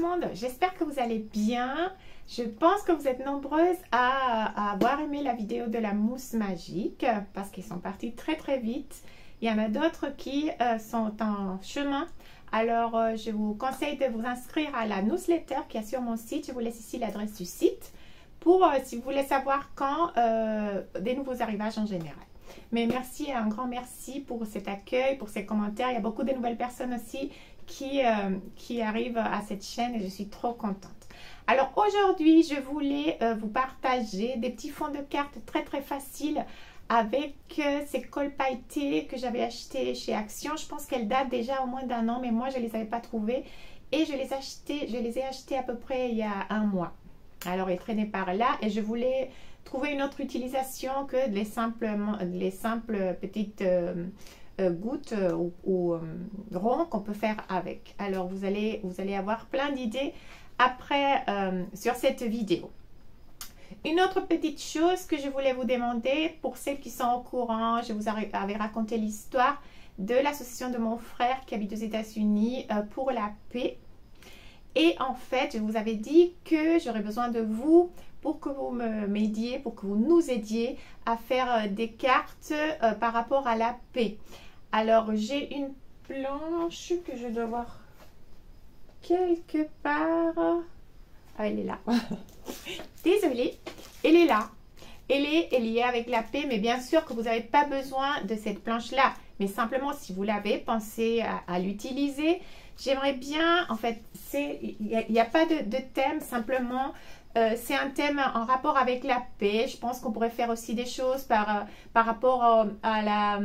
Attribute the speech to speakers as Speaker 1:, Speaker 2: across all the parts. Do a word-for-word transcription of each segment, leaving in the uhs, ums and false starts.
Speaker 1: monde, j'espère que vous allez bien. Je pense que vous êtes nombreuses à, à avoir aimé la vidéo de la mousse magique parce qu'ils sont partis très très vite. Il y en a d'autres qui euh, sont en chemin. Alors, euh, je vous conseille de vous inscrire à la newsletter qui est sur mon site. Je vous laisse ici l'adresse du site pour euh, si vous voulez savoir quand euh, des nouveaux arrivages en général. Mais merci, un grand merci pour cet accueil, pour ces commentaires. Il y a beaucoup de nouvelles personnes aussi qui, euh, qui arrivent à cette chaîne et je suis trop contente. Alors aujourd'hui, je voulais euh, vous partager des petits fonds de cartes très très faciles avec euh, ces cols pailletés que j'avais achetés chez Action. Je pense qu'elles datent déjà au moins d'un an, mais moi je ne les avais pas trouvées et je les, acheté, je les ai achetés à peu près il y a un mois. Alors ils traînaient par là et je voulais trouver une autre utilisation que les simples, les simples petites euh, euh, gouttes euh, ou, ou euh, ronds qu'on peut faire avec. Alors vous allez, vous allez avoir plein d'idées après euh, sur cette vidéo. Une autre petite chose que je voulais vous demander pour celles qui sont au courant, je vous avais raconté l'histoire de l'association de mon frère qui habite aux États-Unis euh, pour la paix. Et en fait, je vous avais dit que j'aurais besoin de vous pour que vous m'aidiez, pour que vous nous aidiez à faire des cartes euh, par rapport à la paix. Alors, j'ai une planche que je dois voir quelque part. Ah, elle est là. Désolée, elle est là. Elle est liée avec la paix, mais bien sûr que vous n'avez pas besoin de cette planche-là. Mais simplement, si vous l'avez, pensez à, à l'utiliser. J'aimerais bien, en fait, il n'y a, a pas de, de thème, simplement, euh, c'est un thème en rapport avec la paix. Je pense qu'on pourrait faire aussi des choses par, euh, par rapport à, à, la,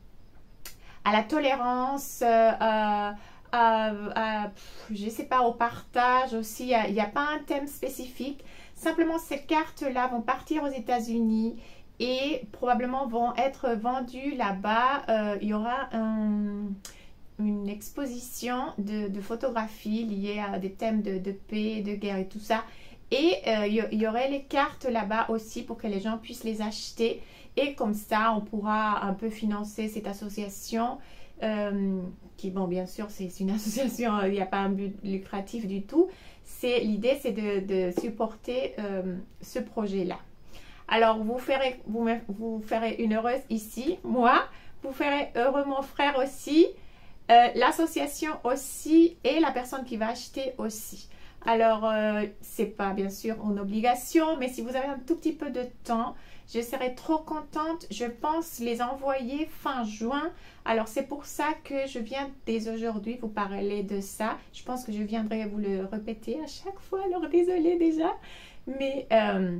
Speaker 1: à la tolérance, euh, à, à, à, je ne sais pas, au partage aussi. Il n'y a, a pas un thème spécifique. Simplement, ces cartes-là vont partir aux États-Unis et probablement vont être vendues là-bas. Euh, il y aura un... une exposition de, de photographies liées à des thèmes de, de paix, de guerre et tout ça. Et euh, il y aurait les cartes là-bas aussi pour que les gens puissent les acheter. Et comme ça, on pourra un peu financer cette association euh, qui, bon, bien sûr, c'est une association, il n'y a pas un but lucratif du tout. L'idée, c'est de, de supporter euh, ce projet-là. Alors, vous ferez, vous, vous ferez une heureuse ici, moi. Vous ferez heureux mon frère aussi. Euh, l'association aussi et la personne qui va acheter aussi. Alors, euh, c'est pas bien sûr une obligation, mais si vous avez un tout petit peu de temps, je serai trop contente. Je pense les envoyer fin juin. Alors, c'est pour ça que je viens dès aujourd'hui vous parler de ça. Je pense que je viendrai vous le répéter à chaque fois. Alors, désolée déjà. Mais... Euh,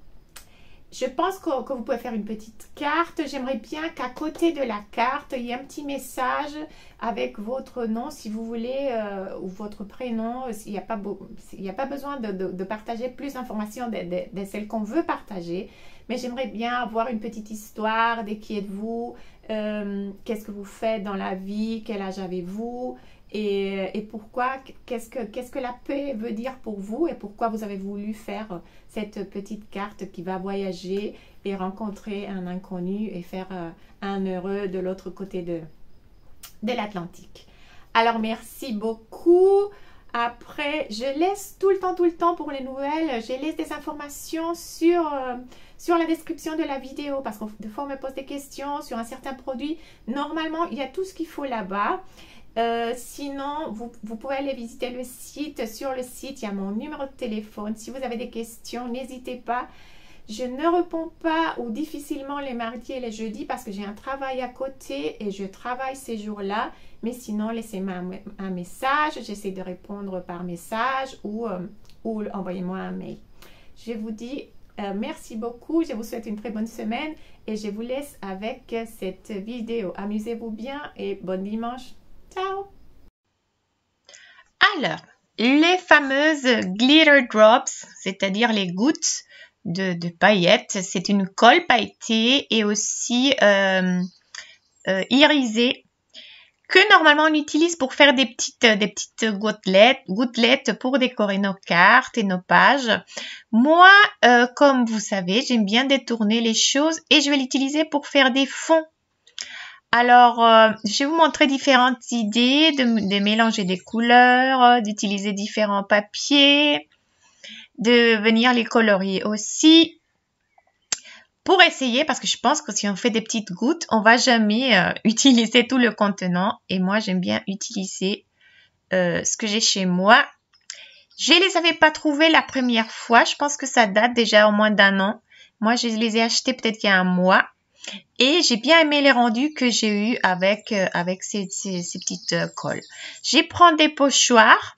Speaker 1: je pense que, que vous pouvez faire une petite carte. J'aimerais bien qu'à côté de la carte, il y ait un petit message avec votre nom, si vous voulez, euh, ou votre prénom. Il n'y a, a pas besoin de, de, de partager plus d'informations de, de, de celles qu'on veut partager. Mais j'aimerais bien avoir une petite histoire de qui êtes-vous, euh, qu'est-ce que vous faites dans la vie, quel âge avez-vous, et, et pourquoi, qu'est-ce que, qu'est-ce que la paix veut dire pour vous et pourquoi vous avez voulu faire cette petite carte qui va voyager et rencontrer un inconnu et faire euh, un heureux de l'autre côté de, de l'Atlantique. Alors, merci beaucoup. Après, je laisse tout le temps, tout le temps pour les nouvelles, je laisse des informations sur, euh, sur la description de la vidéo parce que des fois, on me pose des questions sur un certain produit. Normalement, il y a tout ce qu'il faut là-bas. Euh, sinon, vous, vous pouvez aller visiter le site. Sur le site, il y a mon numéro de téléphone. Si vous avez des questions, n'hésitez pas. Je ne réponds pas ou difficilement les mardis et les jeudis parce que j'ai un travail à côté et je travaille ces jours-là. Mais sinon, laissez-moi un, un message. J'essaie de répondre par message ou, euh, ou envoyez-moi un mail. Je vous dis euh, merci beaucoup. Je vous souhaite une très bonne semaine et je vous laisse avec cette vidéo. Amusez-vous bien et bon dimanche. Ciao! Alors, les fameuses glitter drops, c'est-à-dire les gouttes de, de paillettes, c'est une colle pailletée et aussi euh, euh, irisée que normalement on utilise pour faire des petites, des petites gouttelettes, gouttelettes pour décorer nos cartes et nos pages. Moi, euh, comme vous savez, j'aime bien détourner les choses et je vais l'utiliser pour faire des fonds. Alors, euh, je vais vous montrer différentes idées de, de mélanger des couleurs, d'utiliser différents papiers, de venir les colorier aussi. Pour essayer, parce que je pense que si on fait des petites gouttes, on va jamais euh, utiliser tout le contenant. Et moi, j'aime bien utiliser euh, ce que j'ai chez moi. Je les avais pas trouvés la première fois. Je pense que ça date déjà au moins d'un an. Moi, je les ai achetés peut-être il y a un mois. Et j'ai bien aimé les rendus que j'ai eu avec, euh, avec ces, ces, ces petites euh, colles. Je prends des pochoirs.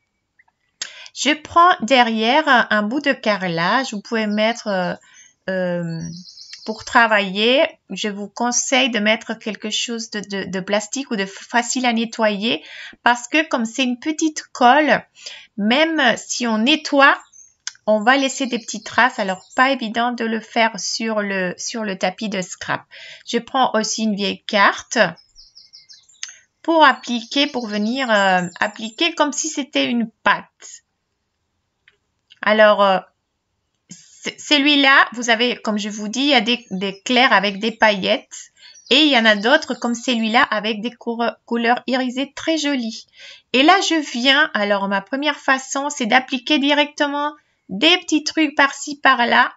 Speaker 1: Je prends derrière un, un bout de carrelage. Vous pouvez mettre, euh, euh, pour travailler, je vous conseille de mettre quelque chose de, de, de plastique ou de facile à nettoyer. Parce que comme c'est une petite colle, même si on nettoie, on va laisser des petites traces, alors pas évident de le faire sur le, sur le tapis de scrap. Je prends aussi une vieille carte pour appliquer, pour venir euh, appliquer comme si c'était une pâte. Alors, euh, celui-là, vous avez, comme je vous dis, il y a des, des clairs avec des paillettes et il y en a d'autres comme celui-là avec des couleurs irisées très jolies. Et là, je viens, alors ma première façon, c'est d'appliquer directement des petits trucs par-ci, par-là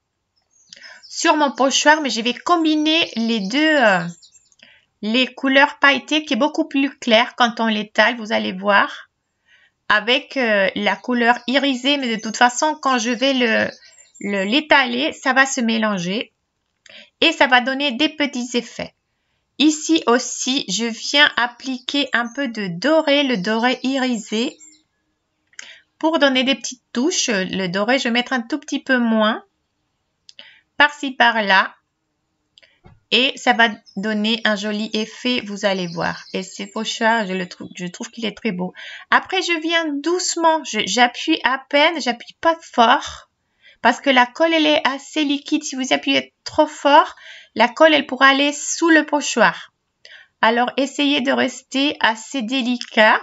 Speaker 1: sur mon pochoir, mais je vais combiner les deux, euh, les couleurs pailletées qui est beaucoup plus claire quand on l'étale, vous allez voir, avec euh, la couleur irisée, mais de toute façon, quand je vais le, le, l'étaler, ça va se mélanger et ça va donner des petits effets. Ici aussi, je viens appliquer un peu de doré, le doré irisé, pour donner des petites touches. Le doré, je vais mettre un tout petit peu moins. Par-ci, par-là. Et ça va donner un joli effet, vous allez voir. Et ce pochoir, je, le trouve, je trouve qu'il est très beau. Après, je viens doucement. J'appuie à peine, j'appuie pas fort. Parce que la colle, elle est assez liquide. Si vous appuyez trop fort, la colle, elle pourra aller sous le pochoir. Alors, essayez de rester assez délicat.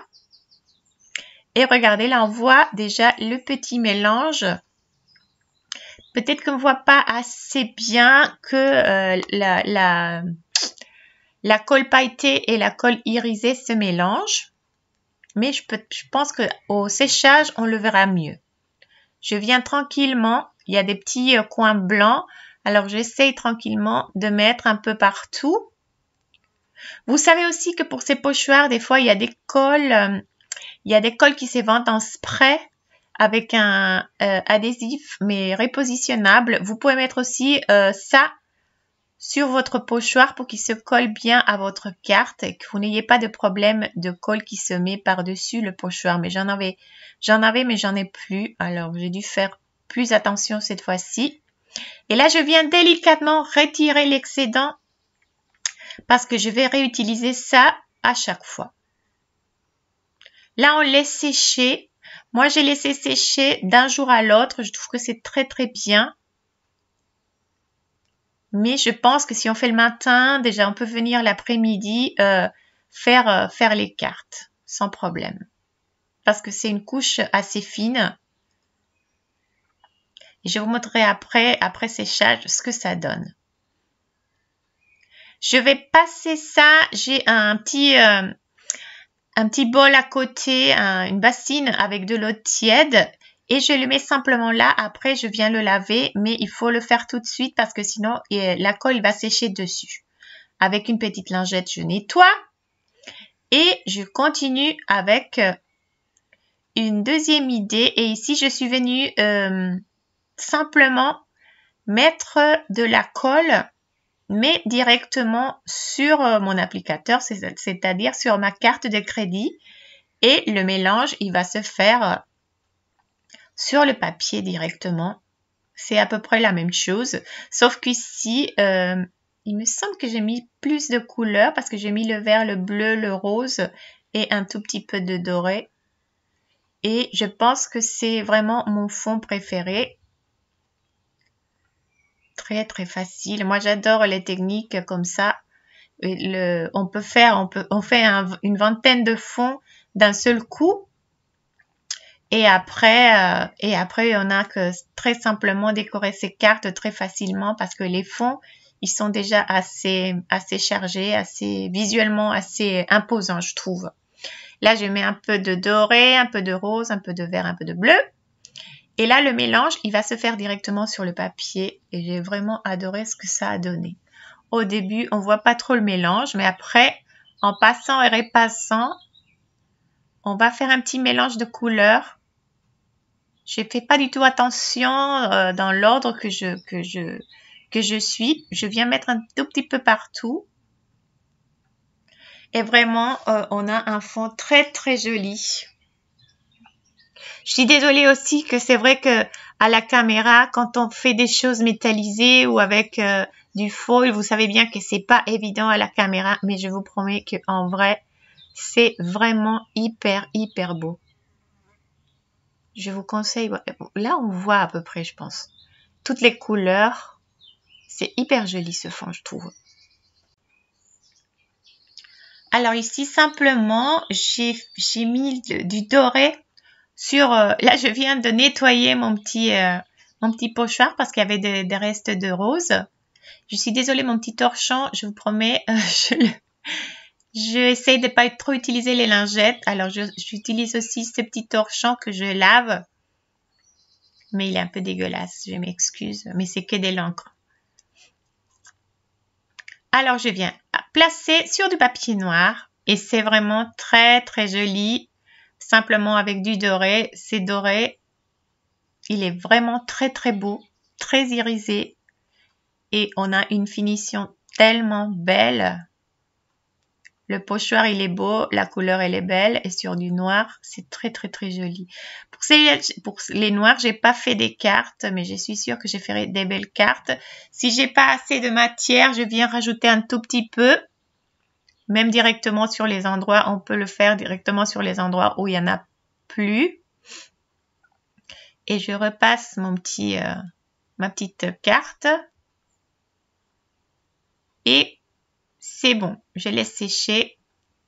Speaker 1: Et regardez, là, on voit déjà le petit mélange. Peut-être qu'on ne voit pas assez bien que euh, la, la, la colle pailletée et la colle irisée se mélangent. Mais je, peux, je pense qu'au séchage, on le verra mieux. Je viens tranquillement. Il y a des petits euh, coins blancs. Alors, j'essaye tranquillement de mettre un peu partout. Vous savez aussi que pour ces pochoirs, des fois, il y a des colles... Euh, Il y a des colles qui se vendent en spray avec un euh, adhésif, mais repositionnable. Vous pouvez mettre aussi euh, ça sur votre pochoir pour qu'il se colle bien à votre carte et que vous n'ayez pas de problème de colle qui se met par-dessus le pochoir. Mais j'en avais, j'en avais, mais j'en ai plus. Alors, j'ai dû faire plus attention cette fois-ci. Et là, je viens délicatement retirer l'excédent parce que je vais réutiliser ça à chaque fois. Là, on laisse sécher. Moi, j'ai laissé sécher d'un jour à l'autre. Je trouve que c'est très, très bien. Mais je pense que si on fait le matin, déjà, on peut venir l'après-midi euh, faire, euh, faire les cartes sans problème. Parce que c'est une couche assez fine. Et je vous montrerai après, après séchage, ce que ça donne. Je vais passer ça. J'ai un petit... Euh, un petit bol à côté, un, une bassine avec de l'eau tiède et je le mets simplement là. Après, je viens le laver, mais il faut le faire tout de suite parce que sinon, la colle va sécher dessus. Avec une petite lingette, je nettoie et je continue avec une deuxième idée. Et ici, je suis venue euh, simplement mettre de la colle mais directement sur mon applicateur, c'est-à-dire sur ma carte de crédit. Et le mélange, il va se faire sur le papier directement. C'est à peu près la même chose, sauf qu'ici, euh, il me semble que j'ai mis plus de couleurs parce que j'ai mis le vert, le bleu, le rose et un tout petit peu de doré. Et je pense que c'est vraiment mon fond préféré. Très très facile. Moi j'adore les techniques comme ça. Le, on peut faire, on peut, on fait un, une vingtaine de fonds d'un seul coup. Et après, euh, et après on a que très simplement décorer ces cartes très facilement parce que les fonds ils sont déjà assez, assez chargés, assez visuellement assez imposants, je trouve. Là, je mets un peu de doré, un peu de rose, un peu de vert, un peu de bleu. Et là, le mélange, il va se faire directement sur le papier. Et j'ai vraiment adoré ce que ça a donné. Au début, on voit pas trop le mélange, mais après, en passant et repassant, on va faire un petit mélange de couleurs. Je ne fais pas du tout attention euh, dans l'ordre que je, que, je, que je suis. Je viens mettre un tout petit peu partout. Et vraiment, euh, on a un fond très, très joli. Je suis désolée aussi que c'est vrai que à la caméra, quand on fait des choses métallisées ou avec euh, du foil, vous savez bien que c'est pas évident à la caméra, mais je vous promets que en vrai, c'est vraiment hyper, hyper beau. Je vous conseille, là on voit à peu près, je pense, toutes les couleurs. C'est hyper joli ce fond, je trouve. Alors ici, simplement, j'ai mis du doré sur... Euh, là, je viens de nettoyer mon petit, euh, mon petit pochoir parce qu'il y avait des, des restes de rose. Je suis désolée, mon petit torchon, je vous promets, euh, je le... Je essaie de pas trop utiliser les lingettes. Alors, j'utilise aussi ce petit torchon que je lave. Mais il est un peu dégueulasse, je m'excuse. Mais c'est que de l'encre. Alors, je viens placer sur du papier noir. Et c'est vraiment très, très joli. Simplement avec du doré. C'est doré. Il est vraiment très, très beau. Très irisé. Et on a une finition tellement belle. Le pochoir, il est beau, la couleur, elle est belle. Et sur du noir, c'est très, très, très joli. Pour, ces, pour les noirs, j'ai pas fait des cartes, mais je suis sûre que je ferai des belles cartes. Si j'ai pas assez de matière, je viens rajouter un tout petit peu. Même directement sur les endroits, on peut le faire directement sur les endroits où il y en a plus. Et je repasse mon petit, euh, ma petite carte. Et c'est bon, je laisse sécher.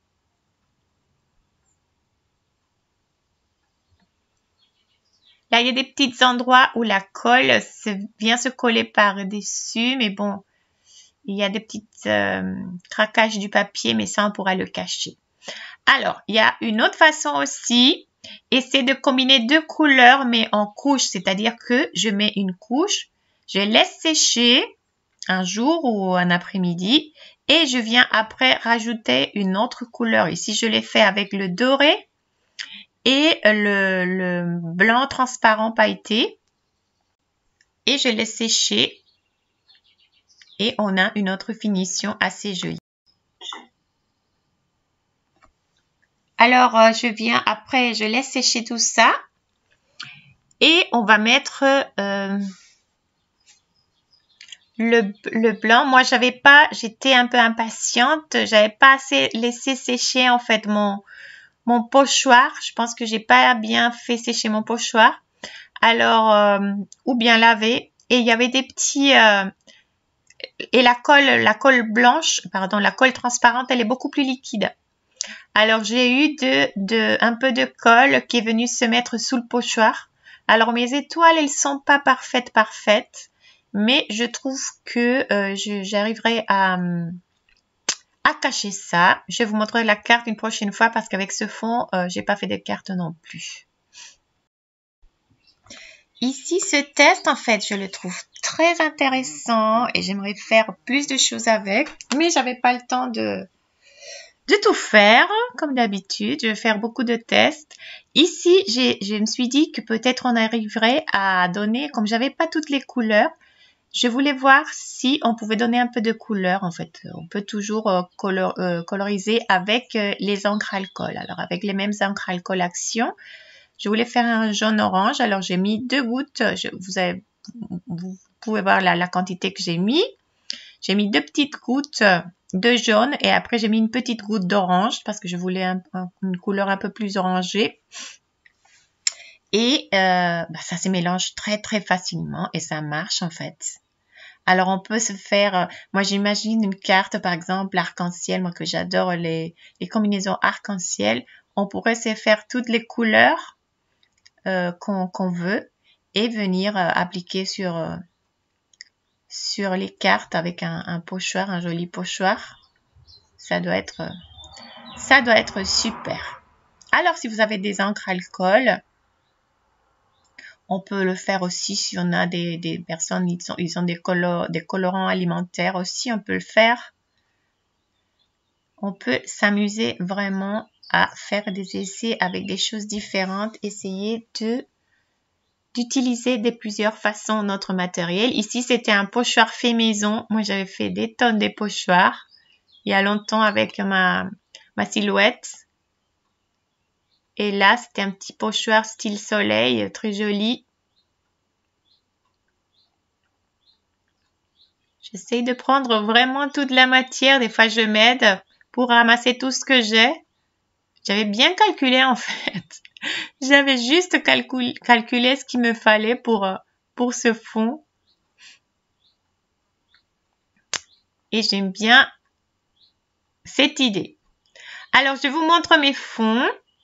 Speaker 1: Là, il y a des petits endroits où la colle se, vient se coller par-dessus, mais bon, il y a des petites euh, craquages du papier, mais ça, on pourra le cacher. Alors, il y a une autre façon aussi, et c'est de combiner deux couleurs, mais en couches, c'est-à-dire que je mets une couche, je laisse sécher un jour ou un après-midi, et je viens après rajouter une autre couleur. Ici, je l'ai fait avec le doré et le, le blanc transparent pailleté. Et je laisse sécher. Et on a une autre finition assez jolie. Alors, euh, je viens après, je laisse sécher tout ça. Et on va mettre euh, le, le blanc. Moi, j'avais pas, j'étais un peu impatiente. J'avais pas assez laissé sécher en fait mon, mon pochoir. Je pense que j'ai pas bien fait sécher mon pochoir. Alors, euh, ou bien laver. Et il y avait des petits... Euh, et la colle, la colle blanche, pardon, la colle transparente, elle est beaucoup plus liquide. Alors, j'ai eu de, de, un peu de colle qui est venue se mettre sous le pochoir. Alors, mes étoiles, elles sont pas parfaites, parfaites. Mais je trouve que euh, j'arriverai à, à cacher ça. Je vais vous montrer la carte une prochaine fois parce qu'avec ce fond, euh, j'ai pas fait de carte non plus. Ici, ce test, en fait, je le trouve très intéressant et j'aimerais faire plus de choses avec. Mais j'avais pas le temps de, de tout faire, comme d'habitude. Je vais faire beaucoup de tests. Ici, je me suis dit que peut-être on arriverait à donner, comme j'avais pas toutes les couleurs, je voulais voir si on pouvait donner un peu de couleur. En fait, on peut toujours euh, color, euh, coloriser avec euh, les encres alcool. Alors, avec les mêmes encres alcool action. Je voulais faire un jaune-orange, alors j'ai mis deux gouttes, je, vous, avez, vous pouvez voir la, la quantité que j'ai mis. J'ai mis deux petites gouttes de jaune et après j'ai mis une petite goutte d'orange parce que je voulais un, un, une couleur un peu plus orangée. Et euh, bah, ça se mélange très très facilement et ça marche en fait. Alors on peut se faire, euh, moi j'imagine une carte par exemple arc-en-ciel, moi que j'adore les, les combinaisons arc-en-ciel. On pourrait se faire toutes les couleurs Euh, qu'on qu'on veut et venir euh, appliquer sur, euh, sur les cartes avec un, un pochoir, un joli pochoir. Ça doit être, ça doit être super. Alors, si vous avez des encres alcool, on peut le faire aussi si on a des, des personnes, ils ont, ils ont des, color, des colorants alimentaires aussi, on peut le faire. On peut s'amuser vraiment à faire des essais avec des choses différentes, essayer de d'utiliser de plusieurs façons notre matériel. Ici, c'était un pochoir fait maison. Moi, j'avais fait des tonnes de pochoirs il y a longtemps avec ma, ma silhouette. Et là, c'était un petit pochoir style soleil, très joli. J'essaye de prendre vraiment toute la matière. Des fois, je m'aide pour ramasser tout ce que j'ai. J'avais bien calculé en fait. J'avais juste calcul calculé ce qu'il me fallait pour, pour ce fond. Et j'aime bien cette idée. Alors, je vous montre mes fonds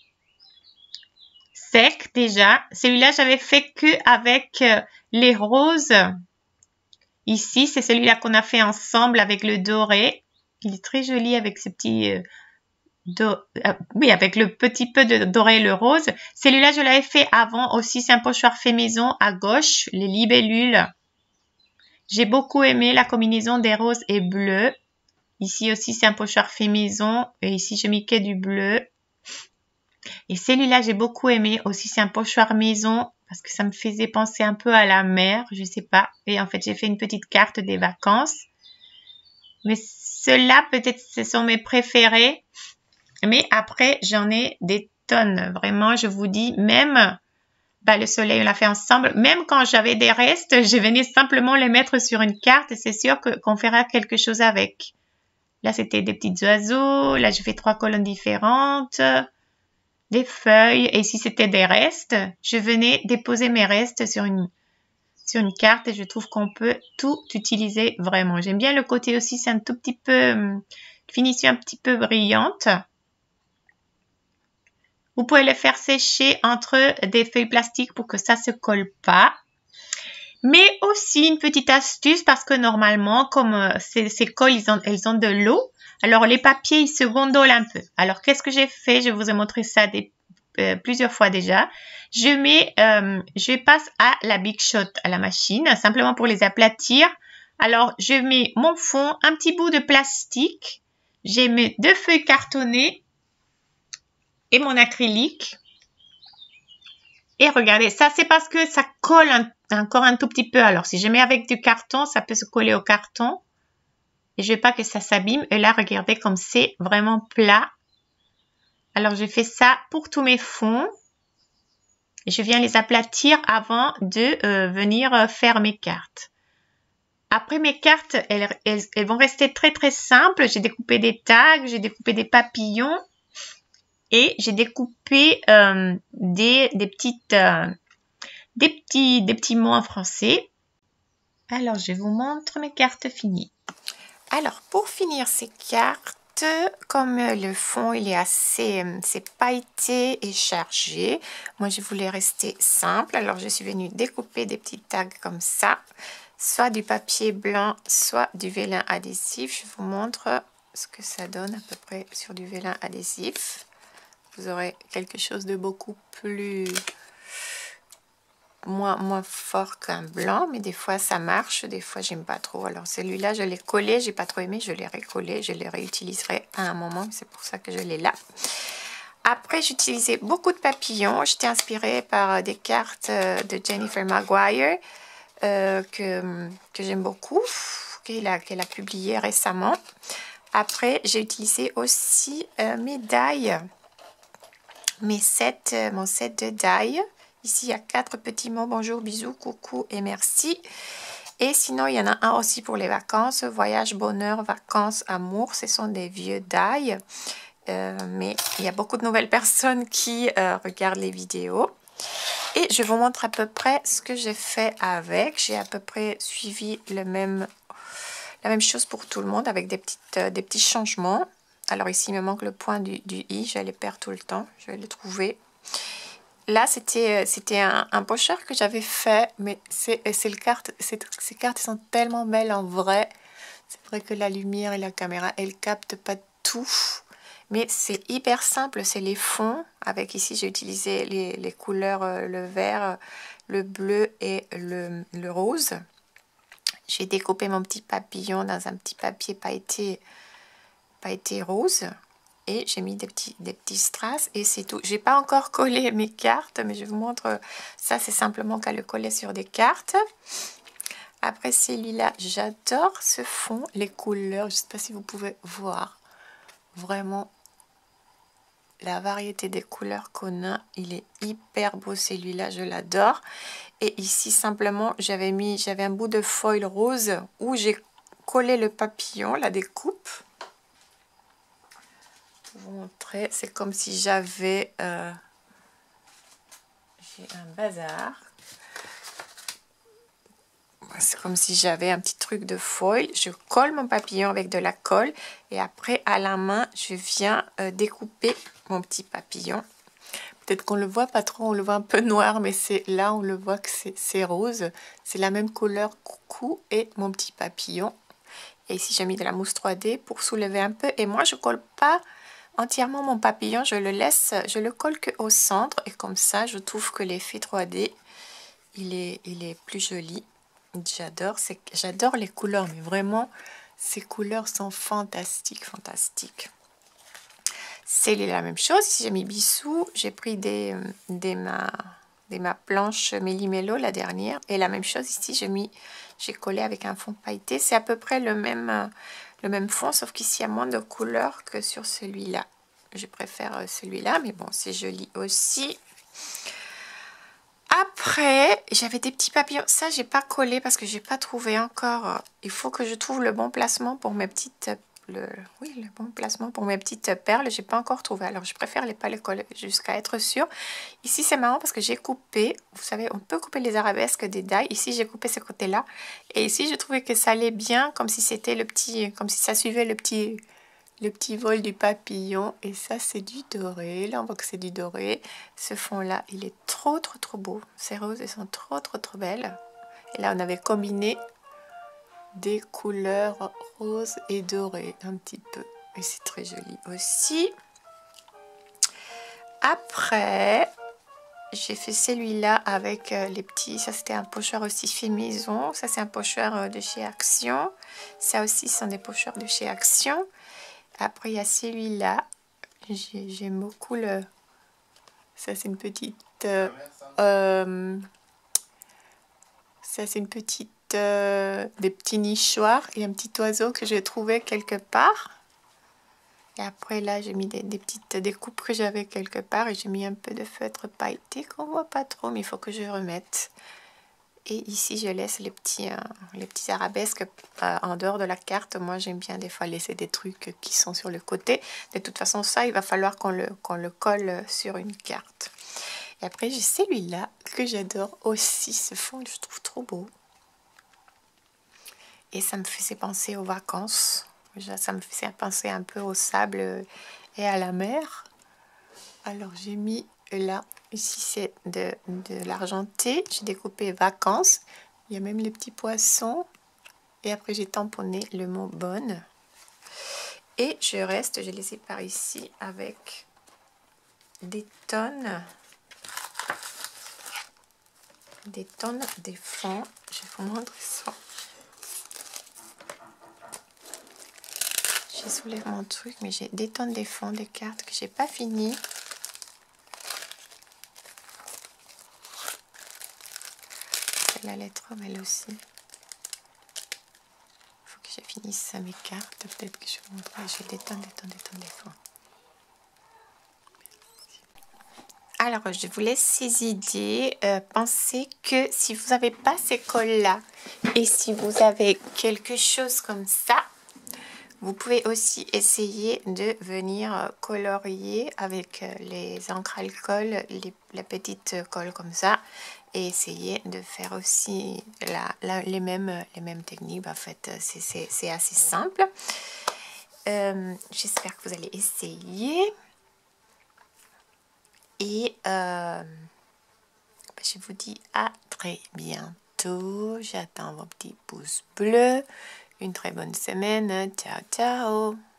Speaker 1: secs déjà. Celui-là, j'avais fait que avec les roses. Ici, c'est celui-là qu'on a fait ensemble avec le doré. Il est très joli avec ce petit... Euh, Do, euh, oui, avec le petit peu de doré et le rose. Celui-là, je l'avais fait avant aussi. C'est un pochoir fait maison à gauche, les libellules. J'ai beaucoup aimé la combinaison des roses et bleus. Ici aussi, c'est un pochoir fait maison. Et ici, je mis que du bleu. Et celui-là, j'ai beaucoup aimé. Aussi, c'est un pochoir maison parce que ça me faisait penser un peu à la mer. Je sais pas. Et en fait, j'ai fait une petite carte des vacances. Mais ceux-là, peut-être, ce sont mes préférés. Mais après, j'en ai des tonnes. Vraiment, je vous dis, même bah, le soleil, on l'a fait ensemble. Même quand j'avais des restes, je venais simplement les mettre sur une carte et c'est sûr que, qu'on fera quelque chose avec. Là, c'était des petits oiseaux. Là, je fais trois colonnes différentes. Des feuilles. Et si c'était des restes, je venais déposer mes restes sur une, sur une carte et je trouve qu'on peut tout utiliser vraiment. J'aime bien le côté aussi, c'est un tout petit peu, une finition un petit peu brillante. Vous pouvez le faire sécher entre des feuilles plastiques pour que ça ne se colle pas. Mais aussi une petite astuce parce que normalement, comme ces, ces colles, ils ont, elles ont de l'eau, alors les papiers, ils se gondolent un peu. Alors, qu'est-ce que j'ai fait? Je vous ai montré ça des, euh, plusieurs fois déjà. Je mets, euh, je passe à la Big Shot, à la machine, simplement pour les aplatir. Alors, je mets mon fond, un petit bout de plastique. J'ai mes deux feuilles cartonnées. Et mon acrylique. Et regardez, ça c'est parce que ça colle un, encore un tout petit peu. Alors si je mets avec du carton, ça peut se coller au carton. Et je veux pas que ça s'abîme. Et là, regardez comme c'est vraiment plat. Alors je fais ça pour tous mes fonds. Et je viens les aplatir avant de euh, venir faire mes cartes. Après mes cartes, elles, elles, elles vont rester très très simples. J'ai découpé des tags, j'ai découpé des papillons. Et j'ai découpé euh, des, des, petites, euh, des, petits, des petits mots en français. Alors, je vous montre mes cartes finies. Alors, pour finir ces cartes, comme le fond il est assez c'est pailleté et chargé, moi je voulais rester simple. Alors, je suis venue découper des petits tags comme ça. Soit du papier blanc, soit du vélin adhésif. Je vous montre ce que ça donne à peu près sur du vélin adhésif. Vous aurez quelque chose de beaucoup plus moins, moins fort qu'un blanc, mais des fois ça marche, des fois j'aime pas trop. Alors celui-là, je l'ai collé, j'ai pas trop aimé, je l'ai recollé, je le réutiliserai à un moment, c'est pour ça que je l'ai là. Après, j'utilisais beaucoup de papillons. J'étais inspirée par des cartes de Jennifer Maguire euh, que, que j'aime beaucoup, qu'elle a, qu'elle a publié récemment. Après, j'ai utilisé aussi euh, mes die. Mes sets, mon set de die. Ici, il y a quatre petits mots. Bonjour, bisous, coucou et merci. Et sinon, il y en a un aussi pour les vacances. Voyage, bonheur, vacances, amour. Ce sont des vieux die. Euh, mais il y a beaucoup de nouvelles personnes qui euh, regardent les vidéos. Et je vous montre à peu près ce que j'ai fait avec. J'ai à peu près suivi le même, la même chose pour tout le monde avec des, petites, euh, des petits changements. Alors ici, il me manque le point du, du i. Je le perds tout le temps. Je vais le trouver. là, c'était c'était un, un pocheur que j'avais fait, mais c'est le carte, ces cartes sont tellement belles en vrai. C'est vrai que la lumière et la caméra, elles captent pas tout. Mais c'est hyper simple, c'est les fonds. Avec ici, j'ai utilisé les, les couleurs, euh, le vert, le bleu et le, le rose. J'ai découpé mon petit papillon dans un petit papier pailleté, pailleté rose. Et j'ai mis des petits, des petits strass et c'est tout. J'ai pas encore collé mes cartes, mais je vous montre. Ça, c'est simplement qu'à le coller sur des cartes. Après celui-là, j'adore ce fond, les couleurs. Je sais pas si vous pouvez voir. Vraiment, la variété des couleurs qu'on a, il est hyper beau celui-là, je l'adore. Et ici, simplement, j'avais mis, j'avais un bout de foil rose où j'ai collé le papillon, la découpe. Pour vous montrer, c'est comme si j'avais euh, j'ai un bazar. C'est comme si j'avais un petit truc de foil. Je colle mon papillon avec de la colle et après à la main, je viens euh, découper mon petit papillon. Peut-être qu'on le voit pas trop, on le voit un peu noir, mais c'est là on le voit que c'est rose. C'est la même couleur coucou et mon petit papillon. Et ici j'ai mis de la mousse trois D pour soulever un peu. Et moi je colle pas entièrement mon papillon, je le laisse, je le colle que au centre et comme ça je trouve que l'effet trois D il est, il est plus joli. J'adore, j'adore les couleurs, mais vraiment, ces couleurs sont fantastiques, fantastiques. C'est la même chose. Ici, j'ai mis Bissou. J'ai pris des, des, ma, des ma planche Méli-Mélo, la dernière. Et la même chose ici, j'ai mis, j'ai collé avec un fond pailleté. C'est à peu près le même, le même fond, sauf qu'ici, il y a moins de couleurs que sur celui-là. Je préfère celui-là, mais bon, c'est joli aussi. Après, j'avais des petits papillons. Ça, j'ai pas collé parce que j'ai pas trouvé encore. Il faut que je trouve le bon placement pour mes petites... Le, oui, le bon placement pour mes petites perles. J'ai pas encore trouvé. Alors, je préfère les pas les coller jusqu'à être sûre. Ici, c'est marrant parce que j'ai coupé. Vous savez, on peut couper les arabesques des die. Ici, j'ai coupé ce côté-là. Et ici, je trouvais que ça allait bien comme si c'était le petit... Comme si ça suivait le petit... Le petit vol du papillon. Et ça, c'est du doré. Là, on voit que c'est du doré. Ce fond-là, il est trop, trop, trop beau. Ces roses, elles sont trop, trop, trop belles. Et là, on avait combiné des couleurs roses et dorées un petit peu. Et c'est très joli aussi. Après, j'ai fait celui-là avec les petits... Ça, c'était un pocheur aussi fait maison. Ça, c'est un pocheur de chez Action. Ça aussi, ce sont des pocheurs de chez Action. Après, il y a celui-là. J'aime beaucoup le... Ça, c'est une petite... Euh, euh, ça, c'est une petite... Euh, des petits nichoirs et un petit oiseau que j'ai trouvé quelque part. Et après, là, j'ai mis des, des petites découpes que j'avais quelque part. Et j'ai mis un peu de feutre pailleté qu'on voit pas trop, mais il faut que je remette. Et ici, je laisse les petits, euh, les petits arabesques euh, en dehors de la carte. Moi, j'aime bien des fois laisser des trucs qui sont sur le côté. De toute façon, ça, il va falloir qu'on le, qu'on le colle sur une carte. Et après, j'ai celui-là que j'adore aussi. Ce fond, je trouve trop beau. Et ça me faisait penser aux vacances. Ça me faisait penser un peu au sable et à la mer. Alors, j'ai mis là... Ici, c'est de, de l'argenté. J'ai découpé vacances. Il y a même les petits poissons. Et après, j'ai tamponné le mot bonne. Et je reste, je les sépare ici avec des tonnes. Des tonnes des fonds. Je vais vous montrer ça. J'ai soulevé mon truc, mais j'ai des tonnes des fonds, des cartes que j'ai pas fini. La lettre mais elle aussi. Il faut que je finisse mes cartes. Peut-être que je vous montrerai. J'ai des tonnes, des tonnes, des tonnes, des fonds. Alors, je vous laisse ces idées. Euh, pensez que si vous n'avez pas ces cols-là et si vous avez quelque chose comme ça, vous pouvez aussi essayer de venir colorier avec les encres alcool, les, la petite colle comme ça. Et essayer de faire aussi la, la, les, mêmes, les mêmes techniques. En fait, c'est assez simple. Euh, J'espère que vous allez essayer. Et, euh, Je vous dis à très bientôt. J'attends vos petits pouces bleus. Une très bonne semaine. Ciao, ciao.